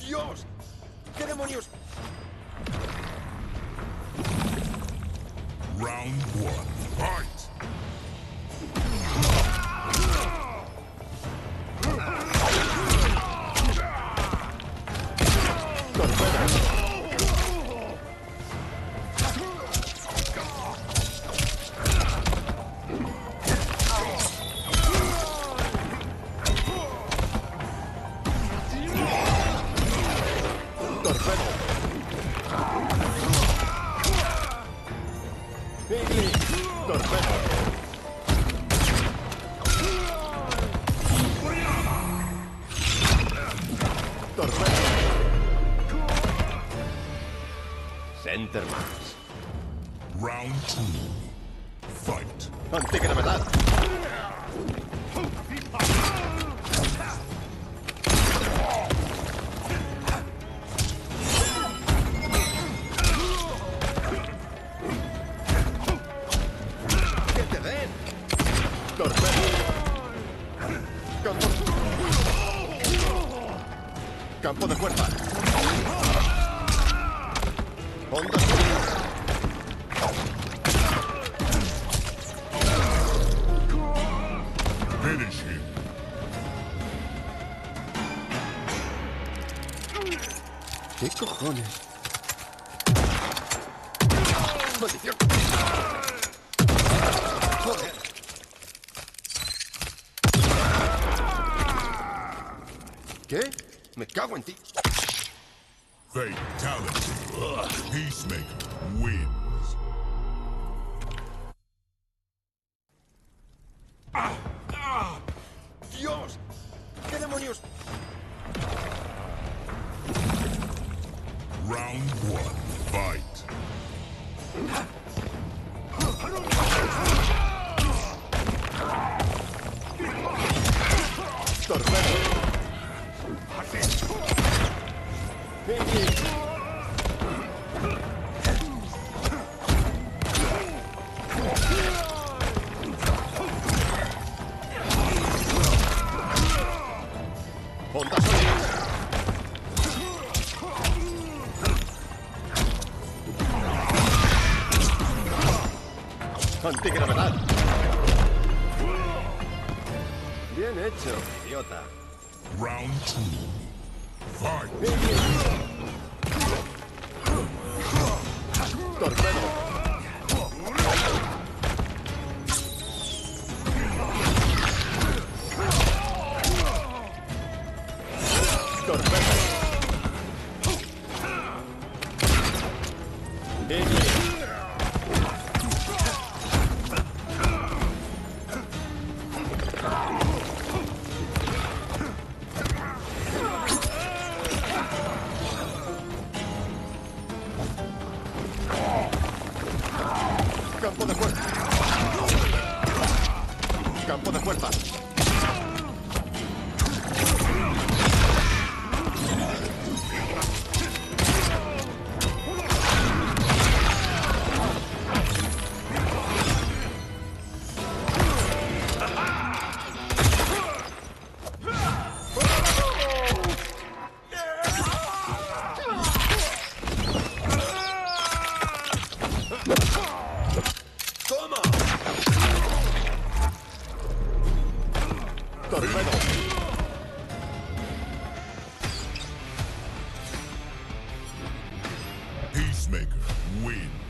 ¡Dios! ¿Qué demonios? Round one, fight! Center Mass. Round two, fight! Antigravedad. ¡Que te den! Torpedo. Campo de fuerza. Onda sólida. Finish him! ¿Qué cojones? ¡Maldición! ¡Joder! ¿Qué? Me cago en ti. Fatality! Peacemaker wins! ¡Dios! ¿Qué demonios? Round one, fight! Torpedo. Onda sólida. Antigravedad. Bien hecho, idiota. Round two, fight! Torpedo. Torpedo. Campo de fuerza. Campo de fuerza. ¡Toma! Torpedo. Peacemaker wins!